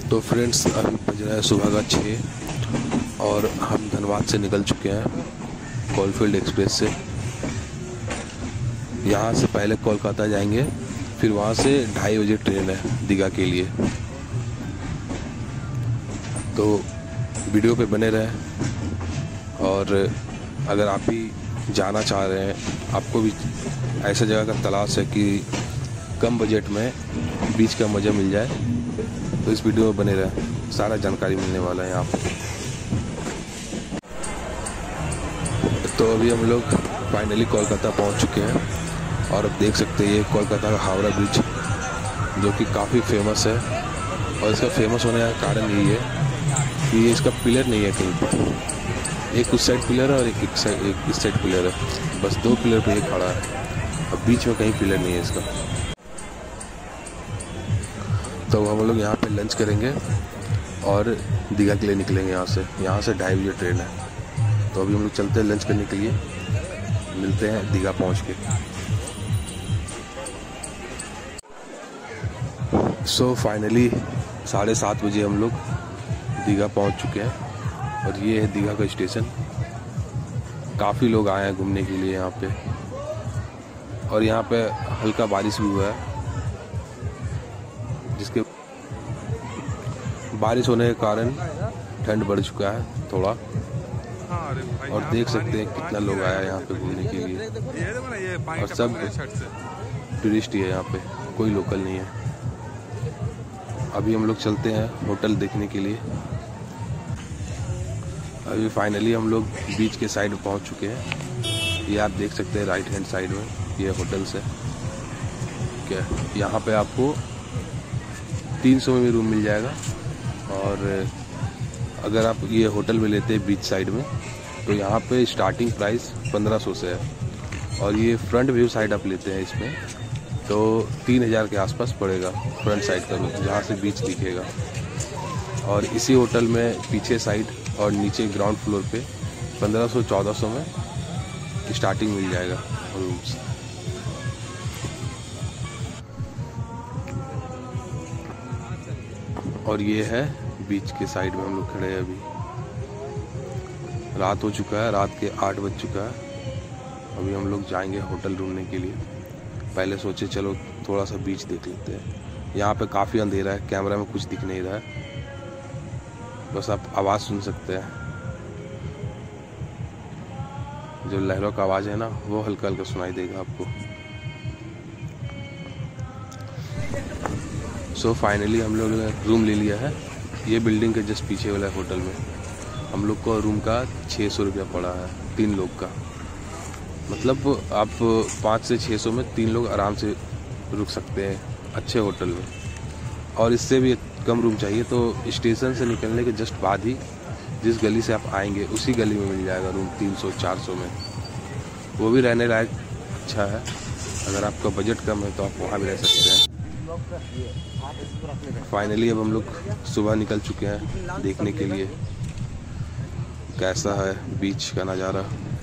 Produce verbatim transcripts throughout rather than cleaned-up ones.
तो फ्रेंड्स अभी बज रहा है सुबह का छः और हम धनबाद से निकल चुके हैं कोलफील्ड एक्सप्रेस से। यहाँ से पहले कोलकाता जाएंगे, फिर वहाँ से ढाई बजे ट्रेन है दीघा के लिए। तो वीडियो पे बने रहें और अगर आप भी जाना चाह रहे हैं, आपको भी ऐसा जगह का तलाश है कि कम बजट में बीच का मज़ा मिल जाए, तो इस वीडियो में बने रहें, सारा जानकारी मिलने वाला है यहाँ पे। तो अभी हम लोग फाइनली कोलकाता पहुँच चुके हैं और अब देख सकते हैं ये कोलकाता का हावड़ा ब्रिज, जो कि काफ़ी फेमस है। और इसका फेमस होने का कारण यही है कि ये इसका पिलर नहीं है कहीं पर, एक उस साइड पिलर है और एक एक साइड एक इस साइड पिलर है, बस दो पिलर पे ये खड़ा है। अब बीच में कहीं पिलर नहीं है इसका। तो हम लोग यहाँ पे लंच करेंगे और दीघा के लिए निकलेंगे यहाँ से। यहाँ से ढाई बजे ट्रेन है, तो अभी हम लोग चलते हैं लंच करने के लिए। मिलते हैं दीघा पहुँच के। सो फाइनली साढ़े सात बजे हम लोग दीघा पहुँच चुके हैं और ये है दीघा का स्टेशन। काफ़ी लोग आए हैं घूमने के लिए यहाँ पे, और यहाँ पे हल्का बारिश भी हुआ है, जिसके बारिश होने के कारण ठंड बढ़ चुका है थोड़ा। और देख सकते हैं कितना लोग आया है यहाँ पे घूमने के लिए, और सब टूरिस्ट ही है यहाँ पे, कोई लोकल नहीं है। अभी हम लोग चलते हैं होटल देखने के लिए। अभी फाइनली हम लोग बीच के साइड पहुँच चुके हैं। ये आप देख सकते हैं राइट हैंड साइड में ये होटल्स है क्या। यहाँ पे आपको तीन सौ में भी रूम मिल जाएगा, और अगर आप ये होटल में लेते हैं बीच साइड में तो यहाँ पे स्टार्टिंग प्राइस पंद्रह सौ से है। और ये फ्रंट व्यू साइड आप लेते हैं इसमें तो तीन हज़ार के आसपास पड़ेगा फ्रंट साइड का व्यू, जहाँ से बीच दिखेगा। और इसी होटल में पीछे साइड और नीचे ग्राउंड फ्लोर पे पंद्रह सौ चौदह सौ में स्टार्टिंग मिल जाएगा रूम्स। और ये है बीच के साइड में हम लोग खड़े हैं। अभी रात हो चुका है, रात के आठ बज चुका है। अभी हम लोग जाएंगे होटल ढूंढने के लिए। पहले सोचे चलो थोड़ा सा बीच देख लेते हैं। यहाँ पे काफ़ी अंधेरा है, कैमरा में कुछ दिख नहीं रहा है, बस आप आवाज़ सुन सकते हैं। जो लहरों का आवाज़ है ना, वो हल्का हल्का सुनाई देगा आपको। सो फाइनली हम लोग ने रूम ले लिया है। ये बिल्डिंग के जस्ट पीछे वाला होटल में हम लोग को रूम का छः सौ रुपया पड़ा है तीन लोग का। मतलब आप पाँच से छः सौ में तीन लोग आराम से रुक सकते हैं अच्छे होटल में। और इससे भी कम रूम चाहिए तो स्टेशन से निकलने के जस्ट बाद ही जिस गली से आप आएंगे उसी गली में मिल जाएगा रूम तीन सौ चार सौ में। वो भी रहने लायक अच्छा है। अगर आपका बजट कम है तो आप वहाँ भी रह सकते हैं। फाइनली अब हम लोग सुबह निकल चुके हैं देखने के लिए कैसा है बीच का नज़ारा,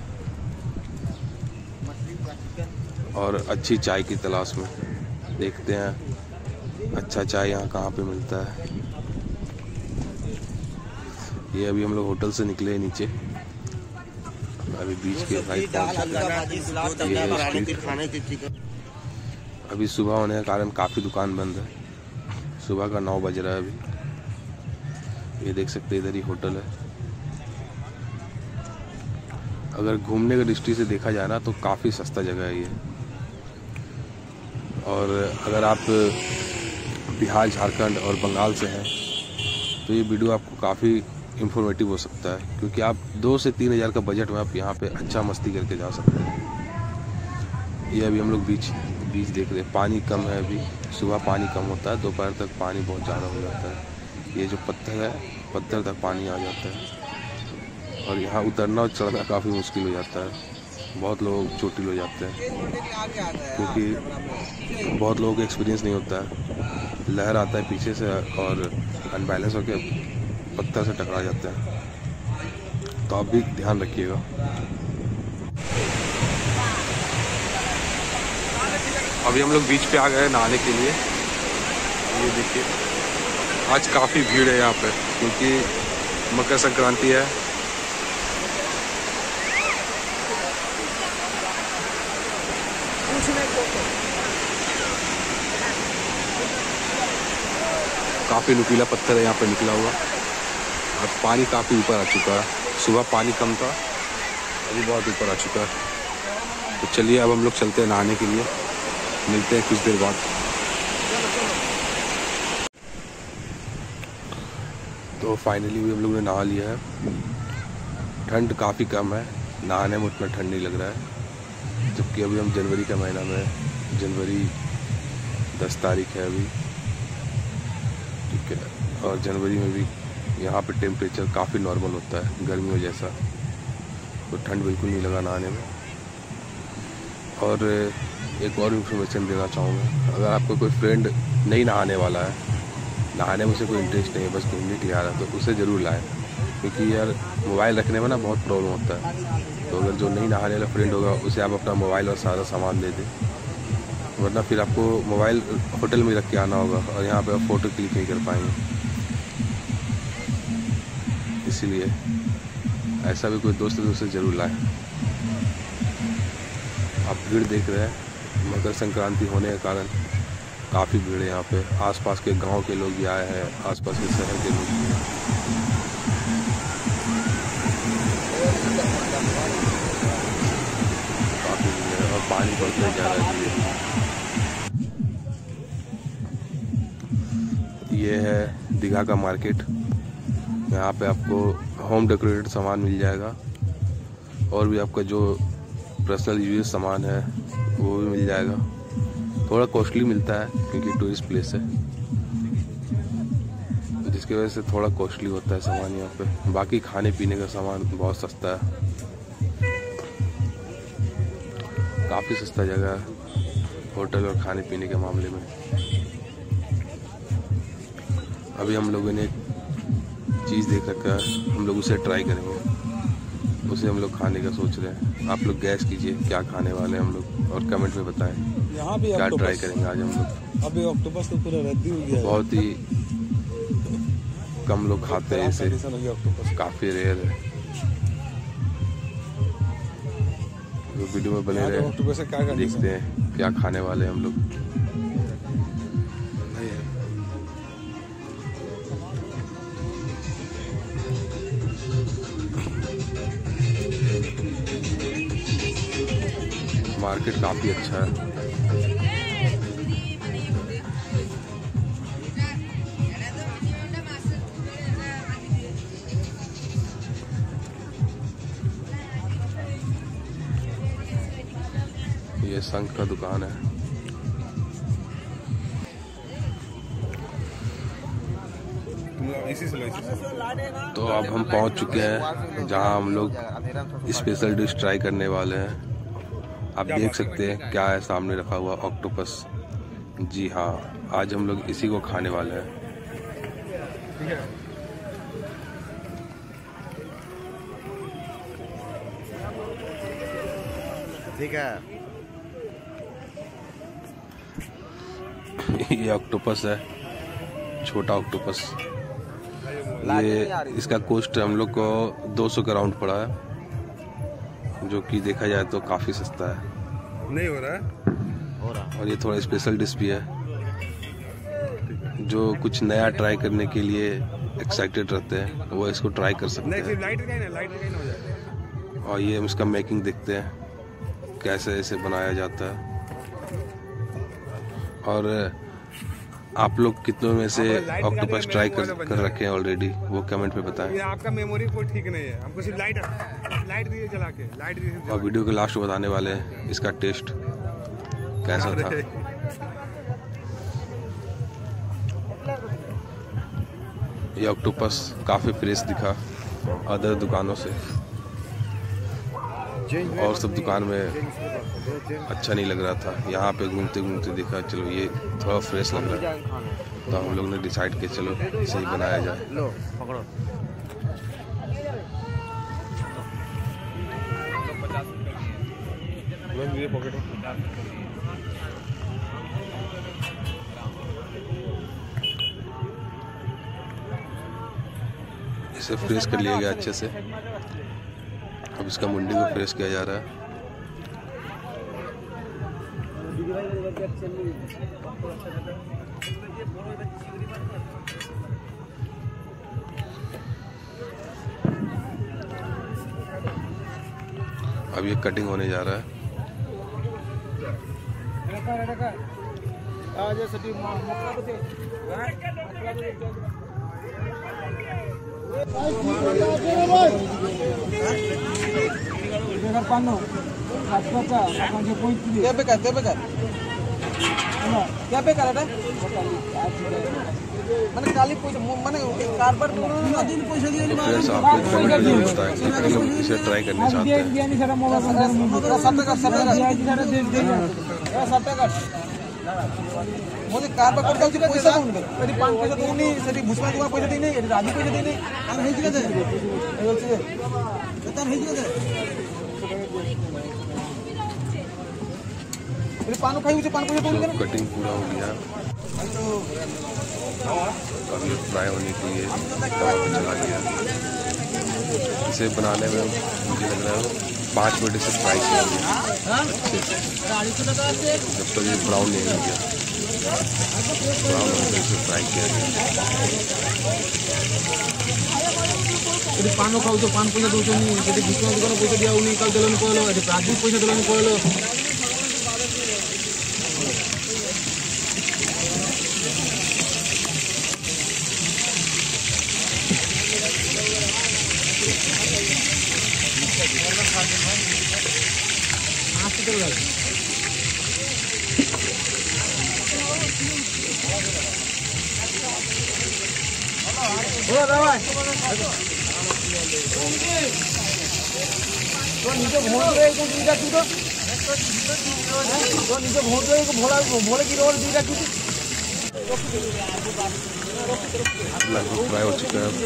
और अच्छी चाय की तलाश में। देखते हैं अच्छा चाय यहाँ कहाँ पे मिलता है। ये अभी हम लोग होटल से निकले हैं नीचे, अभी बीच के साइड पहुँचे। अभी सुबह होने के कारण काफ़ी दुकान बंद है। सुबह का नौ बज रहा है अभी। ये देख सकते हैं इधर ही होटल है। अगर घूमने की दृष्टि से देखा जाए ना तो काफ़ी सस्ता जगह है ये। और अगर आप बिहार, झारखंड और बंगाल से हैं तो ये वीडियो आपको काफ़ी इंफॉर्मेटिव हो सकता है, क्योंकि आप दो से तीन हज़ार का बजट में आप यहाँ पे अच्छा मस्ती करके जा सकते हैं। ये अभी हम लोग बीच बीच देख रहे हैं। पानी कम है अभी, सुबह पानी कम होता है, दोपहर तक पानी बहुत ज़्यादा हो जाता है। ये जो पत्थर है, पत्थर तक पानी आ जाता है, और यहाँ उतरना और चढ़ना काफ़ी मुश्किल हो जाता है। बहुत लोग चोटिल हो जाते हैं, क्योंकि बहुत लोगों को एक्सपीरियंस नहीं होता है। लहर आता है पीछे से और अनबैलेंस होकर पत्थर से टकरा जाता है, तो आप भी ध्यान रखिएगा। अभी हम लोग बीच पे आ गए नहाने के लिए। ये देखिए आज काफ़ी भीड़ है यहाँ पे क्योंकि मकर संक्रांति है। काफ़ी नुकीला पत्थर है यहाँ पे निकला हुआ और पानी काफ़ी ऊपर आ चुका है। सुबह पानी कम था, अभी बहुत ऊपर आ चुका है। तो चलिए अब हम लोग चलते हैं नहाने के लिए, मिलते हैं कुछ देर बाद। तो फाइनली भी हम लोग ने नहा लिया है। ठंड काफ़ी कम है, नहाने में उतना ठंड नहीं लग रहा है, जबकि अभी हम जनवरी का महीना में, जनवरी दस तारीख है अभी, ठीक है। और जनवरी में भी यहाँ पे टेम्परेचर काफ़ी नॉर्मल होता है गर्मियों जैसा, तो ठंड बिल्कुल नहीं लगा नहाने में। और एक और इन्फॉर्मेशन देना चाहूँगा, अगर आपको कोई फ्रेंड नहीं नहाने वाला है, नहाने में उसे कोई इंटरेस्ट नहीं है, बस घूमने के लिए आ रहा है, तो उसे ज़रूर लाएं, क्योंकि यार मोबाइल रखने में ना बहुत प्रॉब्लम होता है। तो अगर जो नहीं नहाने वाला फ्रेंड होगा उसे आप अपना मोबाइल और सारा सामान दे दें, वरना फिर आपको मोबाइल होटल में रख के आना होगा और यहाँ पे आप फ़ोटो क्लिक नहीं कर पाएंगे। इसीलिए ऐसा भी कोई दोस्त है उसे ज़रूर लाएं। आप भीड़ देख रहे हैं, मकर संक्रांति होने के कारण काफ़ी भीड़ है यहाँ पे। आसपास के गांव के लोग भी आए हैं, आसपास के शहर के लोग भी हैं। काफ़ी भीड़ है और पानी बढ़ते जा रहा है। ये है दीघा का मार्केट। यहाँ पे आपको होम डेकोरेटेड सामान मिल जाएगा और भी आपका जो पर्सनल यूज सामान है वो भी मिल जाएगा। थोड़ा कॉस्टली मिलता है क्योंकि टूरिस्ट प्लेस है, जिसकी वजह से थोड़ा कॉस्टली होता है सामान यहाँ पे। बाकी खाने पीने का सामान बहुत सस्ता है, काफ़ी सस्ता जगह है होटल और खाने पीने के मामले में। अभी हम लोगों ने एक चीज़ देख रखा है, हम लोग उसे ट्राई करेंगे, उसे हम लोग खाने का सोच रहे हैं। आप लोग गैस कीजिए क्या खाने वाले हैं हम लोग और कमेंट में बताएं यहाँ भी क्या ट्राई करेंगे आज हम लोग। अभी ऑक्टोपस तो पूरा रद्दी हो गया है, बहुत ही कम लोग खाते हैं इसे, काफ़ी रेयर है। तो वीडियो में बने रहे, देखते हैं क्या खाने वाले हैं हम लोग। मार्केट काफ़ी अच्छा है। ये शंख का दुकान है। तो अब हम पहुंच चुके हैं जहां हम लोग स्पेशल डिश ट्राई करने वाले हैं। आप देख सकते हैं क्या है सामने रखा हुआ, ऑक्टोपस। जी हाँ, आज हम लोग इसी को खाने वाले हैं। ठीक है। ये ऑक्टोपस है, छोटा ऑक्टोपस। ये इसका कॉस्ट हम लोग को दो सौ का राउंड पड़ा है, जो कि देखा जाए तो काफ़ी सस्ता है। नहीं हो रहा है, हो रहा। और ये थोड़ा स्पेशल डिश भी है, जो कुछ नया ट्राई करने के लिए एक्साइटेड रहते हैं वो इसको ट्राई कर सकते हैं। और ये हम इसका मेकिंग देखते हैं कैसे इसे बनाया जाता है। और आप लोग कितनों में से ऑक्टोपस ट्राई कर, कर रखे हैं ऑलरेडी, वो कमेंट में बताएं। आपका मेमोरी कोड ठीक नहीं है, हमको सिर्फ लाइट लाइट दीजिए जला के, लाइट दीजिए। और वीडियो के लास्ट में बताने वाले हैं इसका टेस्ट कैसा था। ये ऑक्टोपस काफ़ी फ्रेश दिखा अदर दुकानों से, और सब दुकान में अच्छा नहीं लग रहा था। यहाँ पे घूमते घूमते देखा चलो ये थोड़ा फ्रेश लग रहा है, तो हम लोग ने डिसाइड किया चलो इसे ही बनाया जाए। लो पकड़ो। ये पॉकेट इसे फ्रेश कर लिया गया अच्छे से। अब इसका मुंडी को फ्रेश किया जा रहा है। अब ये कटिंग होने जा रहा है। क्या बेकार है मैंने काली पैसा मैंने कारबार दिन पैसा दिए नहीं फ्रेंड्स आप लोग इसे ट्राई करना चाहते हैं मुझे कारबार करता हूँ पैसा दूंगा मेरी पाँच पैसा दूंगी सेठी भूसमा दूंगा पैसा दी नहीं राजी पैसा दी नहीं हम नहीं जिगा दे बेतन नहीं जिगा दे मेरे पानो खाई उसे पान पैसा दूंगा कटिंग पूरा हो गया। अब ये फ्राई होने के लिए तवा पे चला गया। इसे बनाने में मुझे लग रहा है पाँच मिनट से फ्राई किया गया अच्छे से, जब तक ये ब्राउन नहीं हो गया। ब्राउन होने से इसे फ्राई किया गया। पानो खाऊ तो पान पैसा दो पैसा दिया कल दिलन कहलो राजू पैसा दिलन कहलो निजे भोट दुईटा चुट निजे भोट भोला भोले की रोड दुईटा चुट लगभग फ्राई हो चुका है।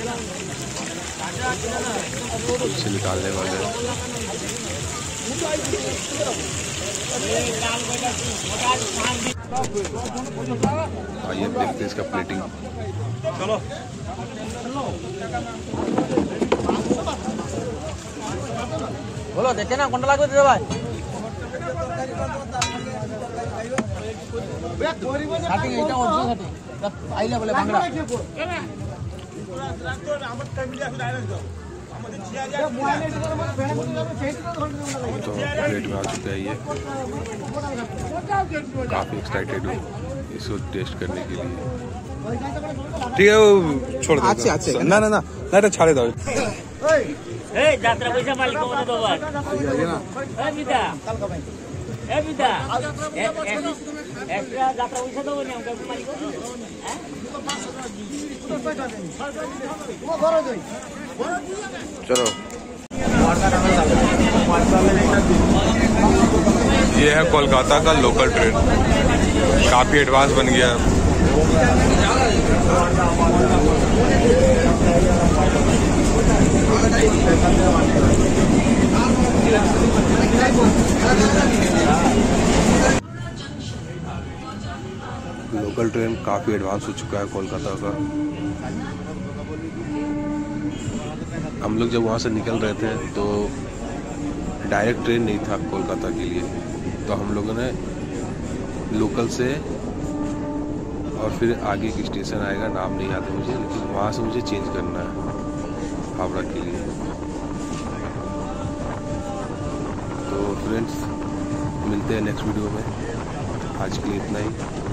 इसे निकालने वाले हैं। आइए देखते हैं इसका प्लेटिंग। चलो बोलो देखे ना कोनटा लागबे दिदा भाई सेटिंग এটা অরিজিনাল সেটিং আইলা বলে বাংলা तो प्लेट में आ चुका है ये। काफ़ी एक्साइटेड हूँ इसको टेस्ट करने के लिए। ठीक है वो छोड़ दो अच्छे अच्छे ना ना ना ना तो छाड़े दो ए यात्रा पैसा मालिक को दो बार ए बिदा ए बिदा एक्स्ट्रा यात्रा पैसा दो नहीं हमको मालिक को हैं चलो ये है कोलकाता का लोकल ट्रेन, काफ़ी एडवांस बन गया। लोकल ट्रेन काफ़ी एडवांस हो चुका है कोलकाता का। हम लोग जब वहाँ से निकल रहे थे तो डायरेक्ट ट्रेन नहीं था कोलकाता के लिए, तो हम लोगों ने लोकल से और फिर आगे एक स्टेशन आएगा, नाम नहीं आता मुझे, लेकिन वहाँ से मुझे चेंज करना है हावड़ा के लिए। तो फ्रेंड्स मिलते हैं नेक्स्ट वीडियो में, आज के लिए इतना ही।